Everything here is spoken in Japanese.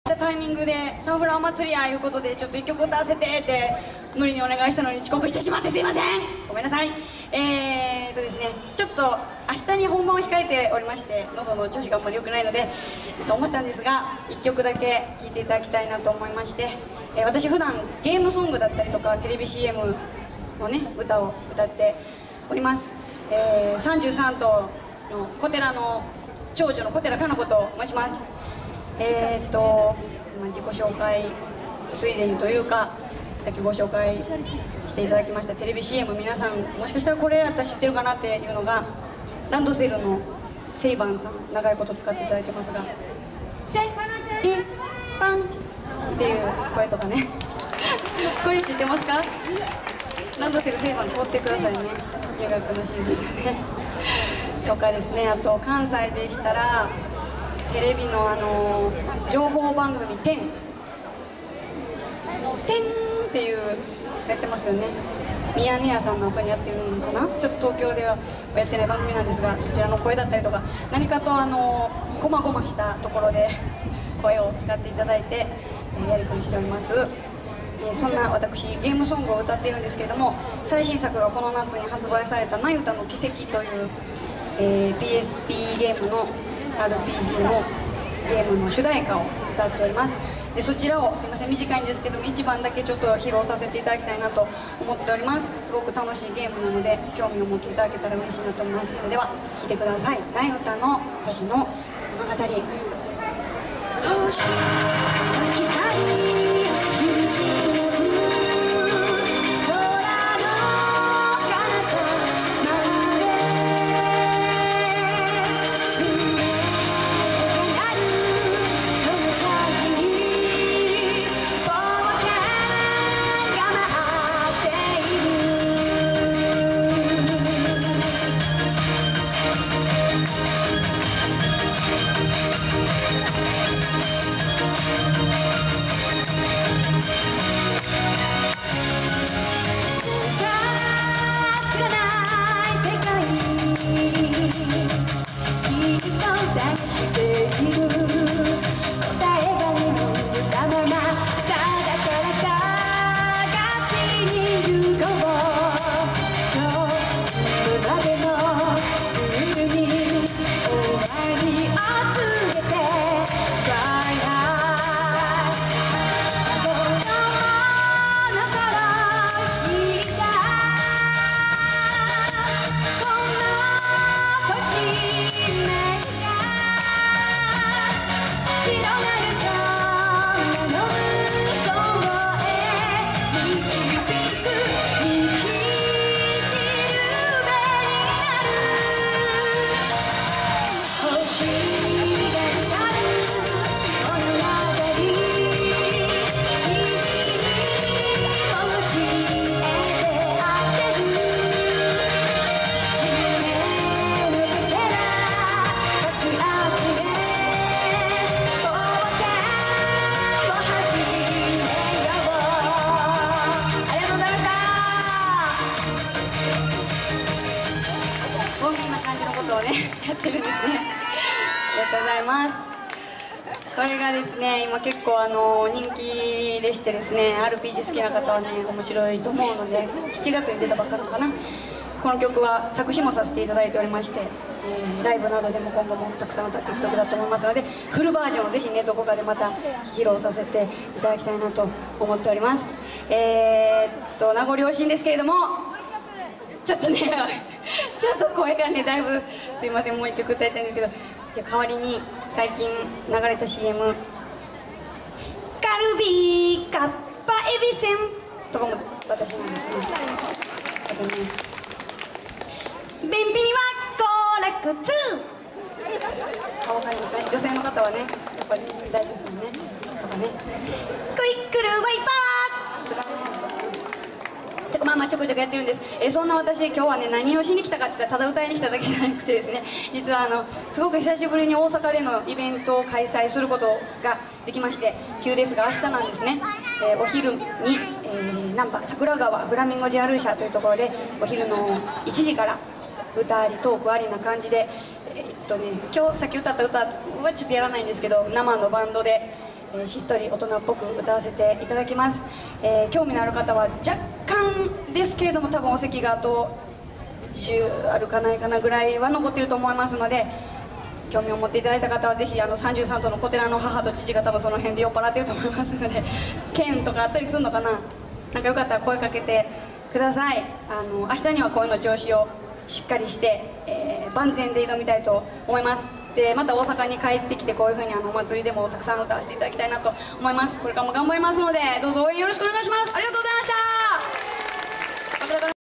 たタイミングでサンフラワー祭りやいうことでちょっと1曲歌わせてって無理にお願いしたのに遅刻してしまってすいません、ごめんなさい。ですね、ちょっと明日に本番を控えておりまして喉の調子があんまり良くないのでと思ったんですが1曲だけ聴いていただきたいなと思いまして、私普段ゲームソングだったりとかテレビ CM のね歌を歌っております。33頭の小寺の長女の小寺かな子と申します。自己紹介ついでにというかさっきご紹介していただきましたテレビ CM、 皆さんもしかしたらこれやったら知ってるかなっていうのがランドセルのセイバンさん、長いこと使っていただいてますがセイバンっていう声とかねこれ知ってますか？ランドセルセイバン通ってくださいね、入学のシーズンでねとかですね。あと関西でしたらテレビの情報番組「てん」っていうやってますよね。ミヤネ屋さんの後にやってるのかな、ちょっと東京ではやってない番組なんですが、そちらの声だったりとか何かとこまごましたところで声を使っていただいてやりくりしております。そんな私ゲームソングを歌っているんですけれども、最新作がこの夏に発売された「なゆたの奇跡」という、PSP ゲームの RPG のゲームの主題歌を歌っております。でそちらをすいません短いんですけども1番だけちょっと披露させていただきたいなと思っております。すごく楽しいゲームなので興味を持っていただけたら嬉しいなと思います。それでは聴いてください。なゆたの星の物語。星の光やってるんですね。ありがとうございます。これがですね今結構人気でしてですね RPG 好きな方はね面白いと思うので7月に出たばっかのかな。この曲は作詞もさせていただいておりまして、ライブなどでも今後もたくさん歌っていく曲だと思いますのでフルバージョンをぜひねどこかでまた披露させていただきたいなと思っております。名残惜しいんですけれどもちょっとねちょっと声がねだいぶすいません、もう一曲歌いたいんですけど、じゃあ代わりに最近流れた CM カルビーカッパエビせんとかも私なんですね。あとね便秘には好楽2わかりますかね、女性の方はねやっぱり大事ですよねとかねクイックルワイパーとかねまあまあちょこちょこやってるんです。そんな私今日はね何をしに来たかって言ったらただ歌いに来ただけじゃなくてですね、実はすごく久しぶりに大阪でのイベントを開催することができまして、急ですが明日なんですね。お昼に、難波桜川フラミンゴジアルーシャというところでお昼の1時から歌ありトークありな感じで今日さっき歌った歌はちょっとやらないんですけど生のバンドでしっとり大人っぽく歌わせていただきます。興味のある方は若干ですけれども、多分お席があと10あるかないかなぐらいは残っていると思いますので、興味を持っていただいた方はぜひ33頭の小寺の母と父が多分その辺で酔っ払ってると思いますので、剣とかあったりするのかな、なんかよかったら声かけてください。明日には声の調子をしっかりして、万全で挑みたいと思います。でまた大阪に帰ってきてこういう風にお祭りでもたくさん歌わせていただきたいなと思います。これからも頑張りますのでどうぞ応援よろしくお願いします。ありがとうございました。